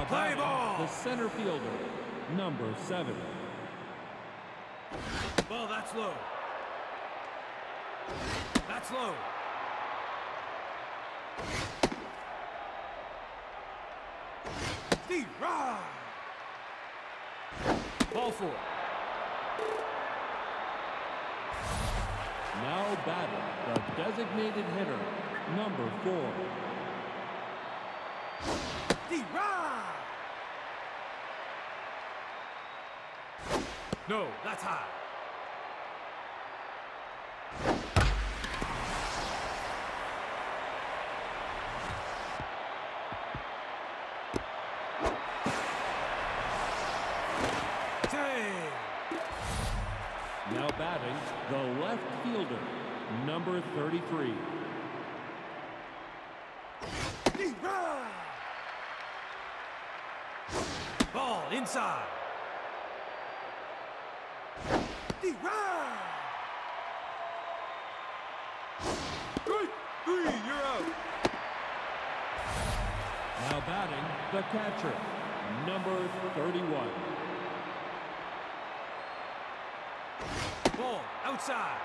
Play batting, ball. the center fielder, number 7. Ball, that's low. That's low. Deep ride. Ball 4. Now batting, the designated hitter, number 4. Deep ride. No, that's high. Now batting, the left fielder, number 33. Ball inside. Good. 3, you're out. Now batting, the catcher, number 31. Ball outside.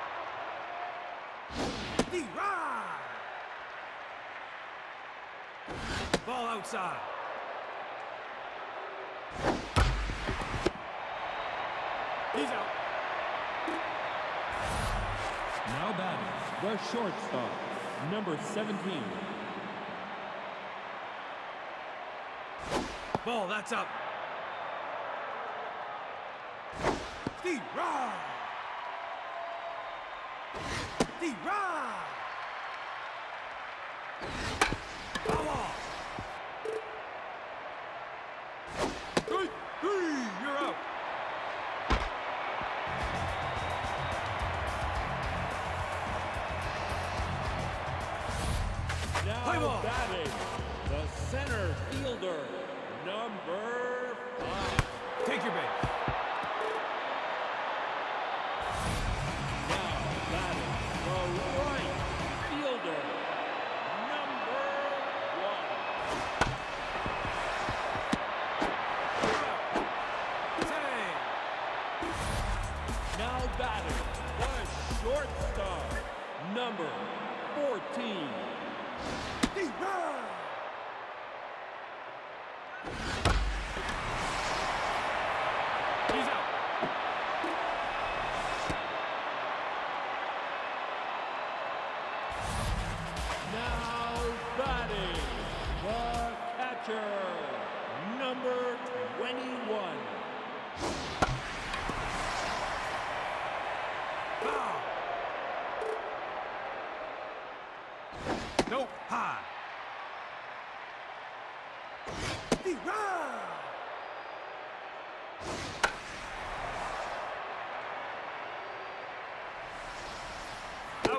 Ball outside. He's out. Now batting, the shortstop, number 17. Ball, that's up. Foul off. Good. 3, you're out. Now batting, the center fielder, number 5. Take your base. Now batting, the right fielder, number 1. Save. Now batting, the shortstop, number 14. He's out. Now batting, the catcher, number 21. Foul. Nope. High. Out.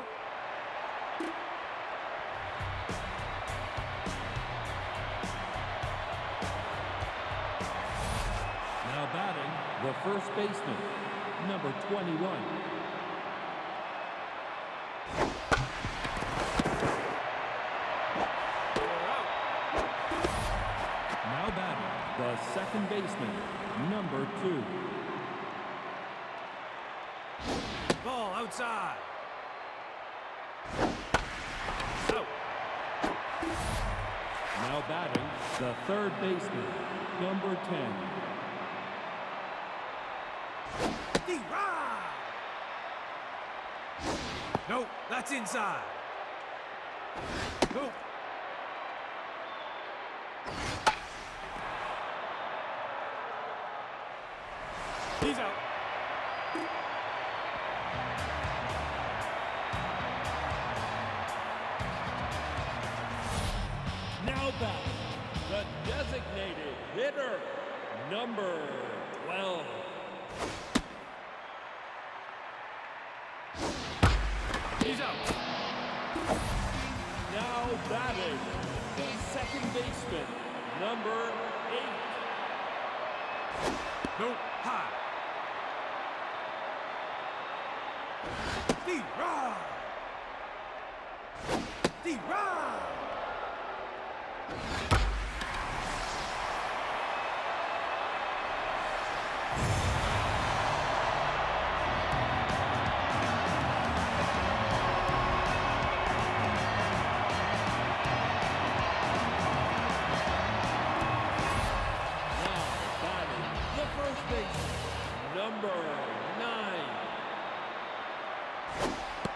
Now batting, the first baseman, number 21. Now batting, the second baseman, number 2. Ball outside. Out. Now batting, the third baseman, number 10. Nope, that's inside. Nope. He's out. Now batting, the designated hitter, number 12. He's out. Now batting, the second baseman, number 8. Nope, high.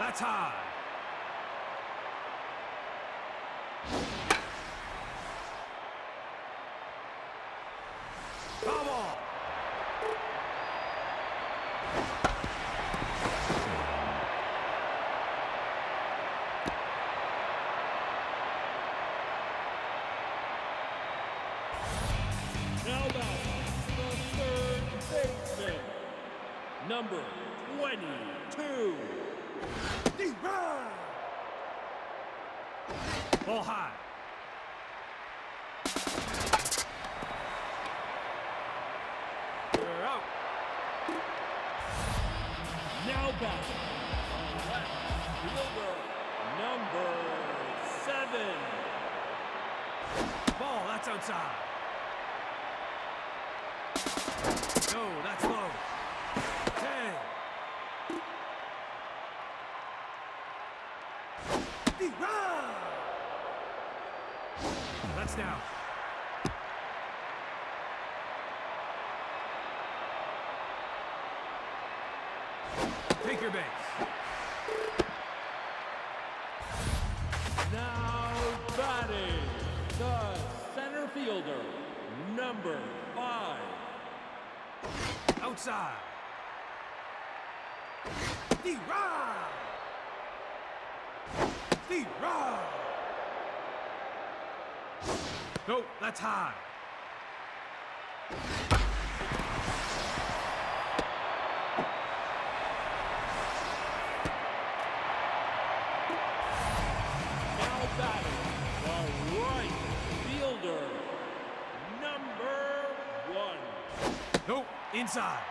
that's high. Foul ball. Now back, the third baseman, number 22. Ball high. You're out. Now back, left fielder, number 7. Ball, that's outside. No, that's low. 10. That's down. Take your base. Now batting, the center fielder, number 5. Outside. Nope, that's high. Now batting, the right fielder, number 1. Nope, inside.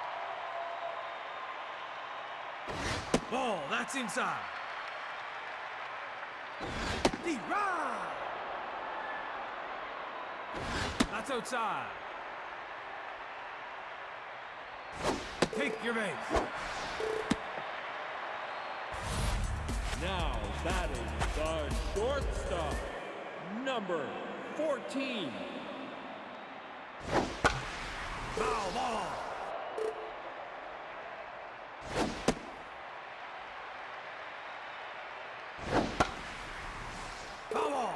Ball, that's inside. That's outside. Take your base. Now batting, the shortstop, number 14. Foul ball. Foul ball.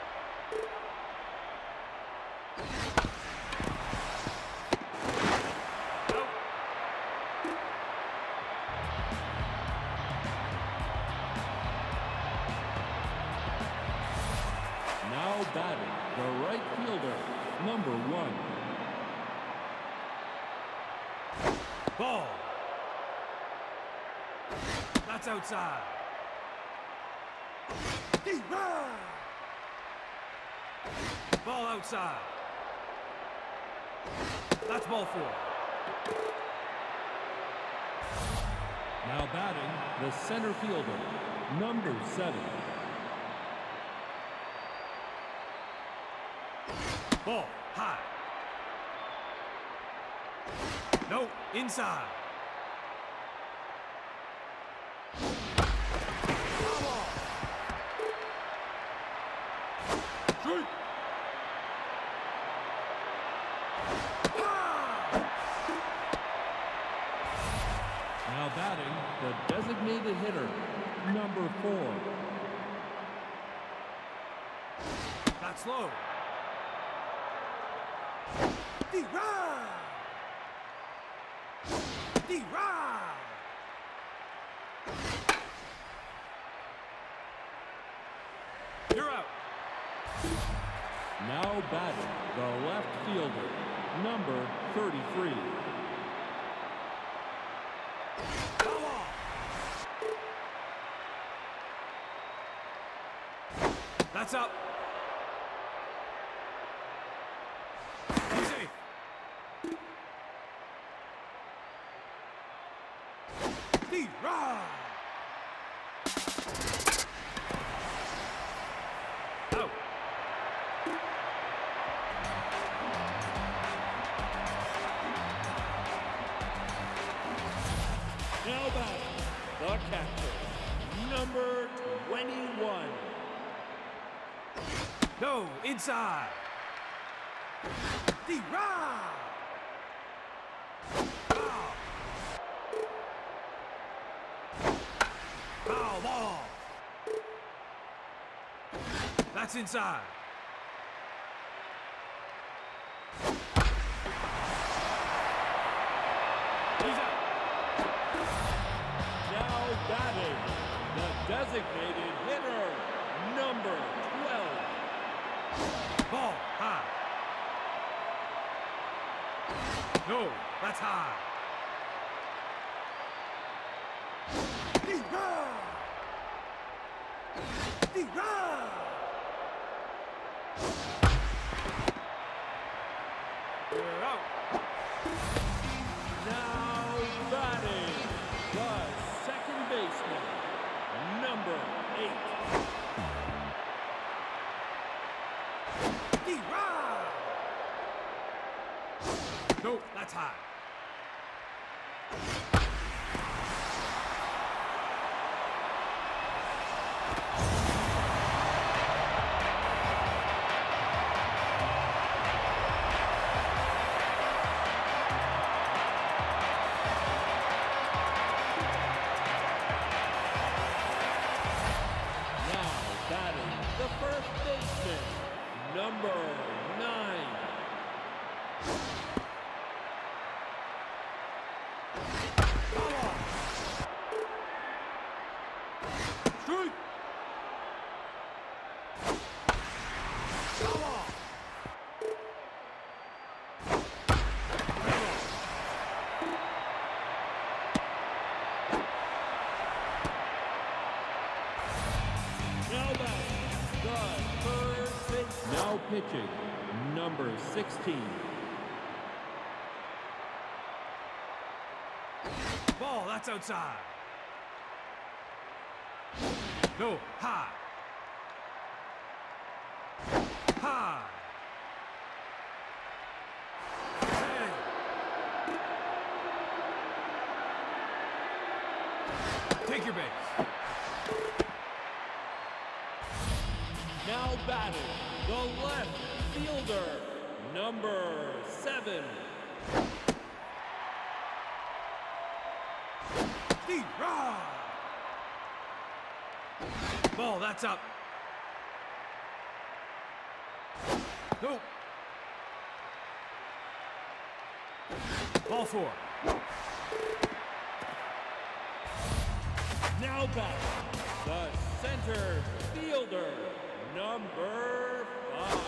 Nope. Now batting, the right fielder, number 1. Ball. That's outside. Ball outside. That's ball 4. Now batting, the center fielder, number 7. Ball high. No, inside. Foul ball. Shoot. Now batting, the designated hitter, number 4. That's low. You're out. Now batting, the left fielder, number 33. Foul ball. That's up. Safe. Out. Now batting, the catcher, number 21. No, inside. Foul. Foul. That's inside. He's out. Now batting, the designated hitter, number 12. Ball high. No, that's high. You're out. Now batting, the second baseman, number 8. No, that's high. Now batting, the first baseman, number 9. Strike. Come on. Now batting, the third baseman. Now pitching, number 16. Ball, that's outside. No, high. High. Hey. Take your base. Now batting, the left fielder, number 7. Ball, that's up. No. Ball 4. Now batting, the center fielder, number 5.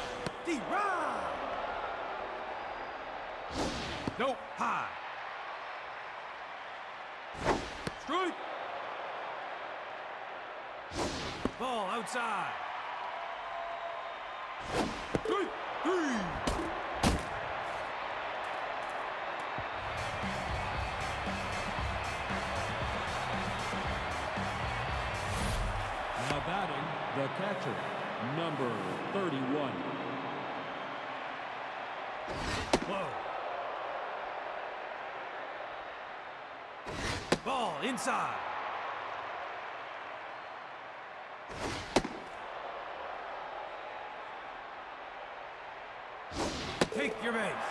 No, high. Strike. Ball outside. Strike 3. Now batting, the catcher, number 31. Whoa. Ball inside. Take your base.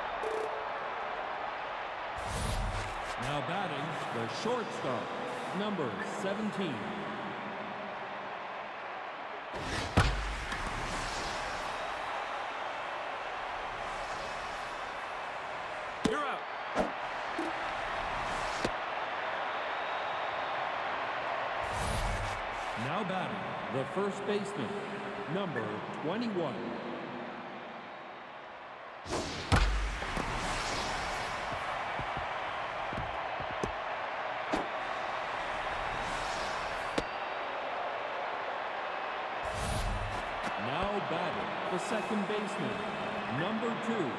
Now batting, the shortstop, number 17. You're out. Now batting, the first baseman, number 21. Now batting, the second baseman, number 2.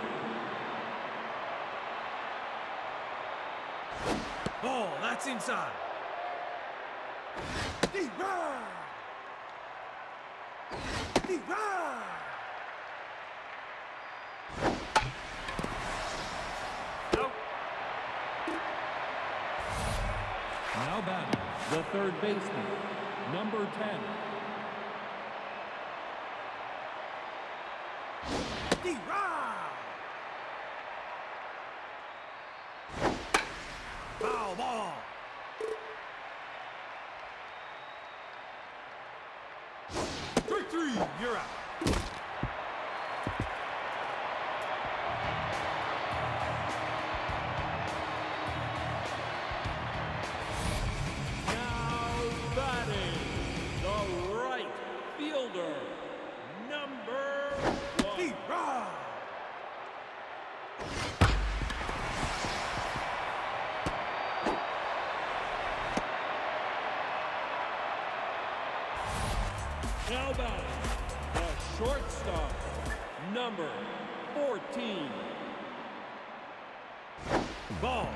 Ball, that's inside. Out. Now batting, the third baseman, number 10. Foul ball. Strike three, you're out. Now batting, the right fielder, number 1. Rah! Now batting, the shortstop, number 14. Ball.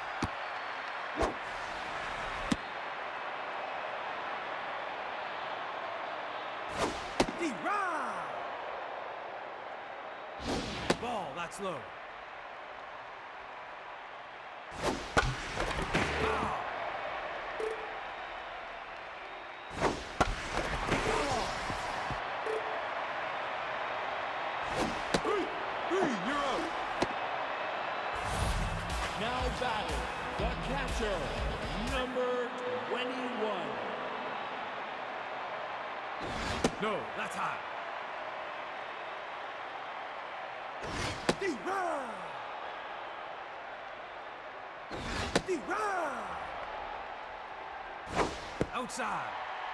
Rah! Ball, that's low. Foul. Three, you're out. Now batting, the catcher, number 21. No, that's high. Outside.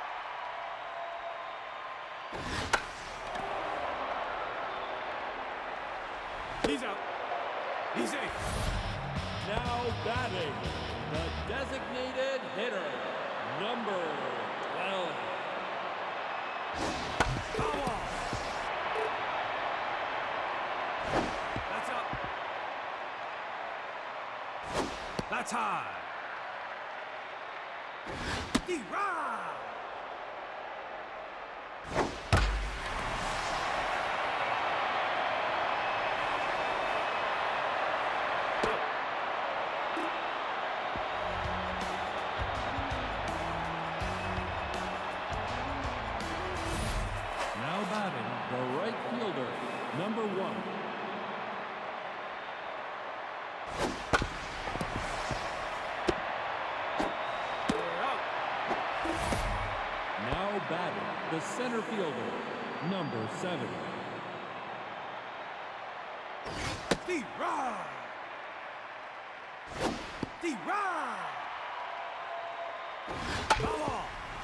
He's out. He's safe. Now batting, the designated hitter, number 12. Foul ball. That's up. That's high. Rah! Now batting, the right fielder, number 1. Now batting, the center fielder, number 7. Rah! Rah! Foul ball.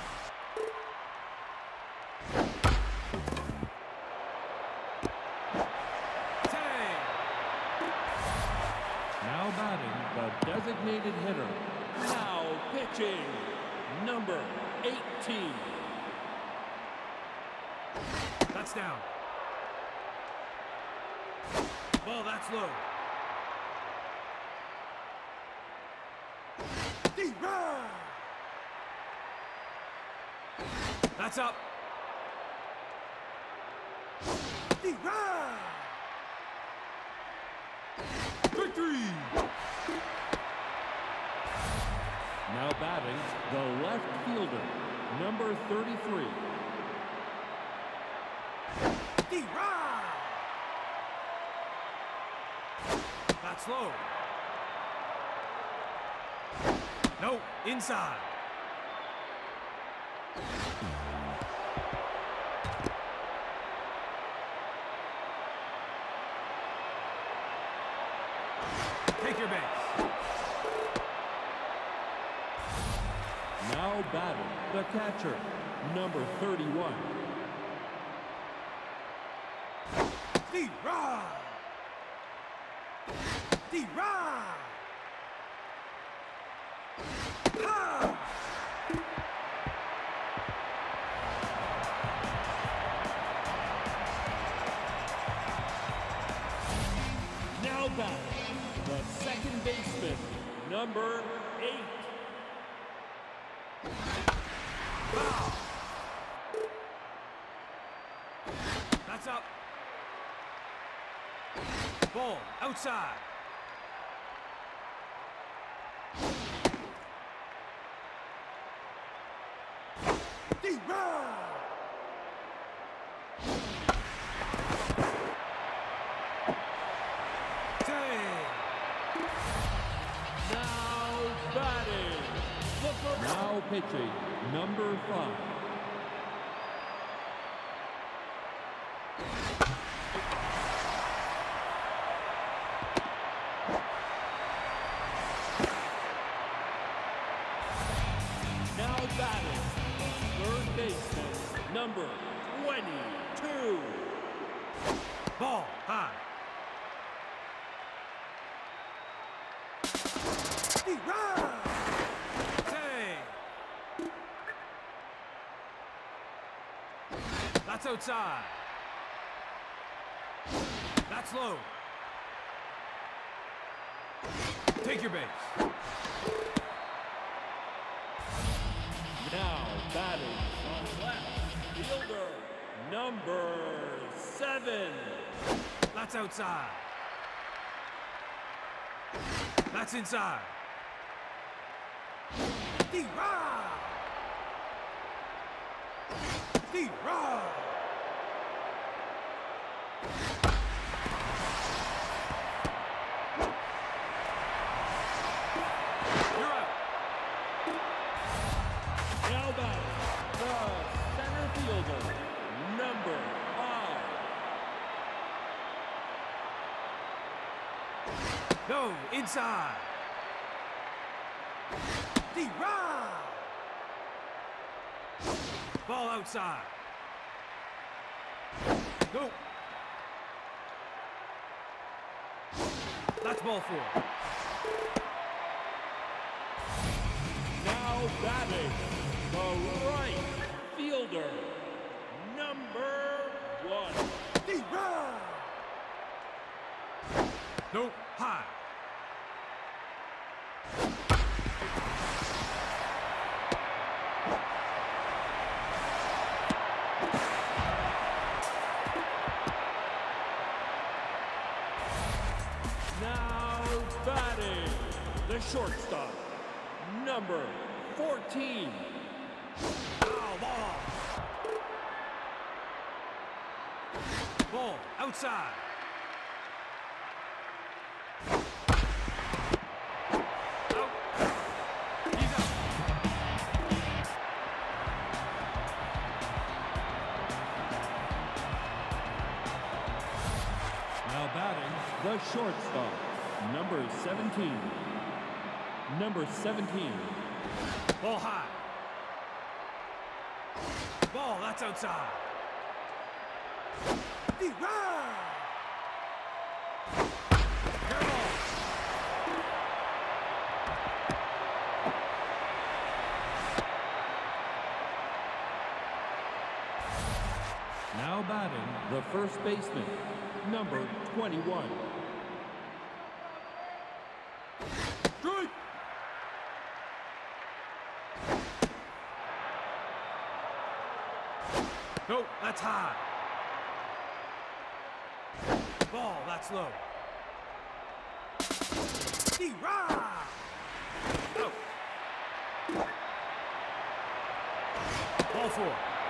Now batting, the designated hitter, now pitching, number 18. That's down. Ball, that's low. That's up. Victory! Now batting, the left fielder, number 33. That's low. No, inside. Take your base. Now batting, the catcher, number 31. D-Rah! D-Rah! Ah! Now batting, the second baseman, number 8. Foul! That's up. Ball, outside. D-Rah! Now batting, now pitching, number 5. Now batting, third baseman, number 22. Ball high. Say. That's outside. That's low. Take your base. Now batting on left fielder, number 7. That's outside. That's inside. D-Rod! D-Rod! You're out. Now batting, the center fielder, number 5. No, inside. D-Rod! Ball outside. Go. That's ball 4. Now batting, the right fielder, number 1. D-Rod! No, high. Now batting, the shortstop, number 14. Foul ball. Ball outside. Out. He's out. Now batting, the shortstop, number 17. Number 17. Ball high. Ball, that's outside. D-Rod! Fair ball. Now batting, the first baseman, number 21. Strike! No, that's high. Ball, that's low. D-Rod! Out. Ball 4.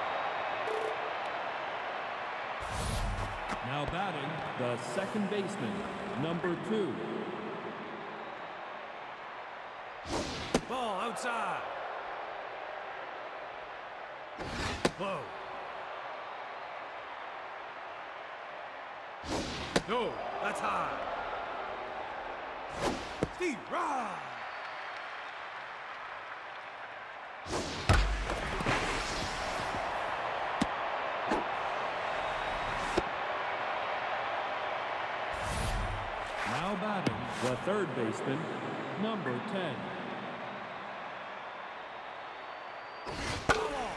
Now batting, the second baseman, number 2. Ball outside. Low. No, that's high. D-Rod! Now batting, the third baseman, number 10. Foul ball.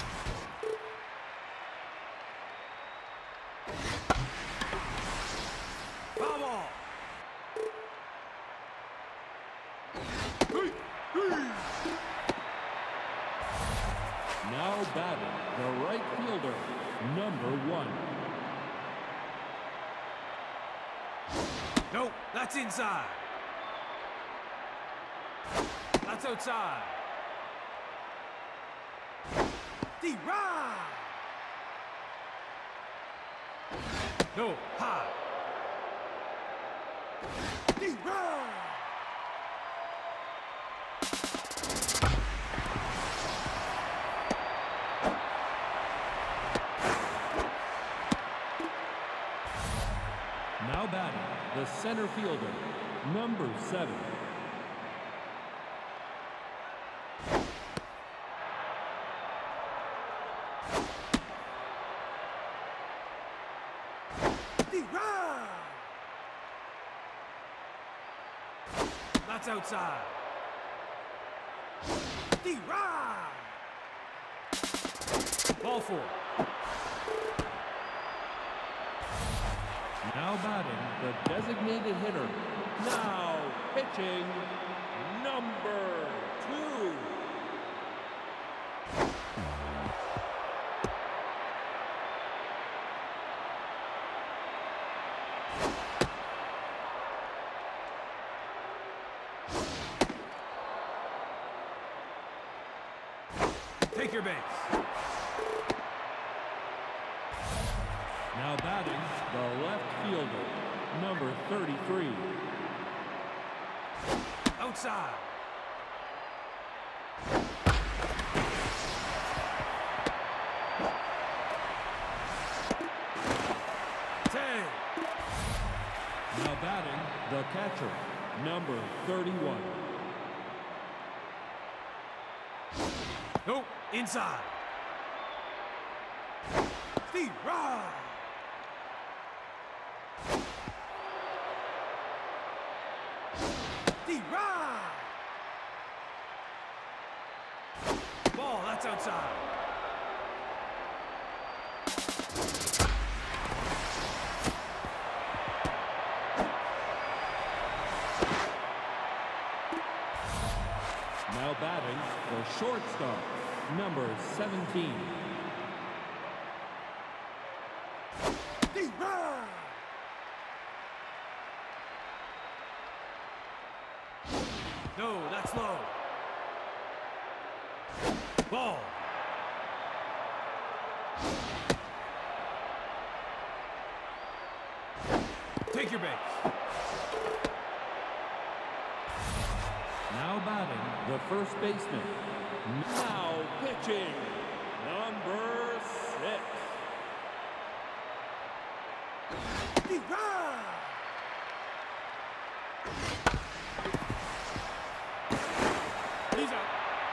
Foul ball. Hey, hey. Now batting, the right fielder, number 1. No, that's inside. That's outside. D-Rod! No, high. D-Rod! the center fielder, number 7. That's outside. D-Rod! Ball 4. Now batting, the designated hitter. Now pitching, number 2. Take your base. Now batting, the left fielder, number 33. Outside. Take. Now batting, the catcher, number 31. Nope. Inside. D-Rod! D-Rod! Ball, that's outside. Now batting, the shortstop, number 17. D-Rod! No, that's low. Ball. Take your base. Now batting, the first baseman. Now pitching, number 6. D-Rod! He's out.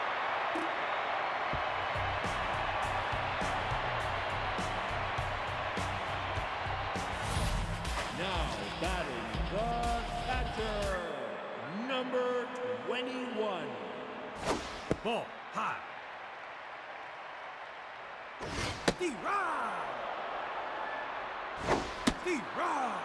Now batting, the catcher, number 21. Ball, high. D-Rod! D-Rod!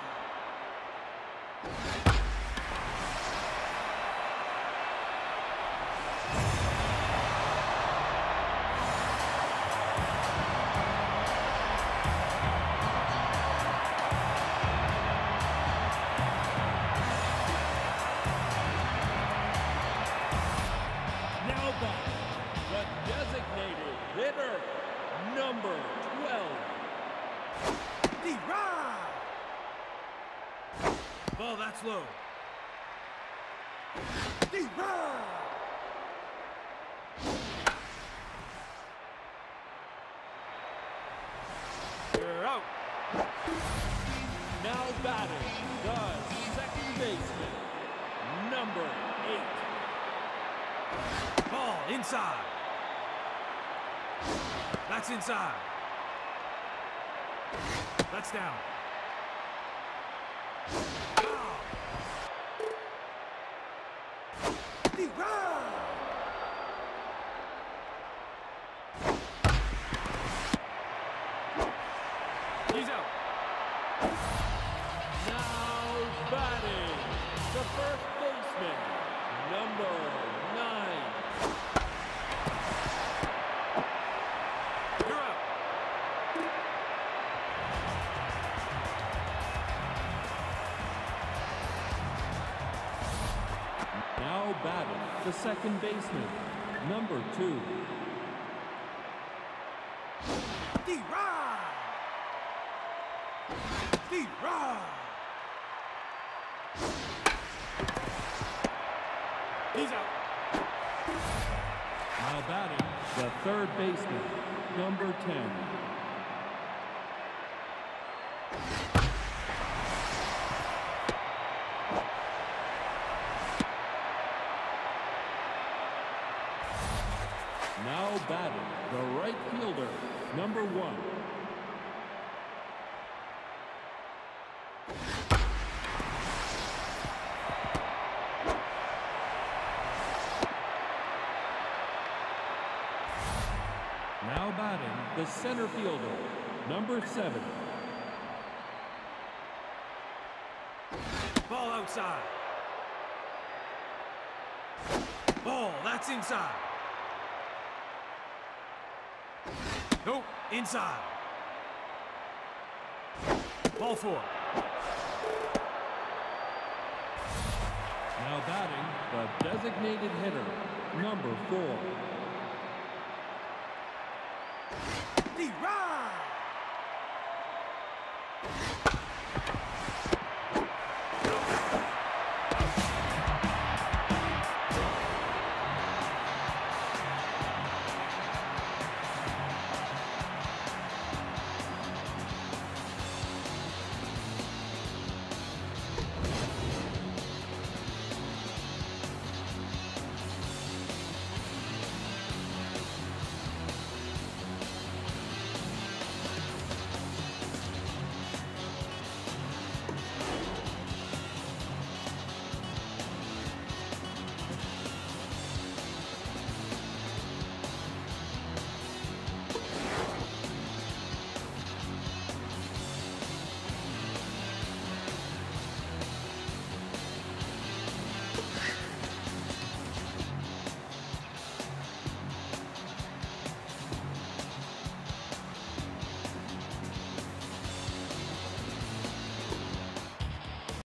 Now batting, the designated hitter, number 12. D-Rod! Ball, that's low. D-Rod! You're out. Now batting, the second baseman, number 8. Ball, inside. That's inside. That's down. Foul. D-Rod! He's out. Now batting, the first baseman, number 9. You're out. Now batting, the second baseman, number 2. D-Rod! D-Rod! He's out. Now batting, the third baseman, number 10. number 1. Now batting, the center fielder, number 7. Ball outside. Ball, that's inside. Nope, inside. Ball 4. Now batting, the designated hitter, number 4. D-Rod!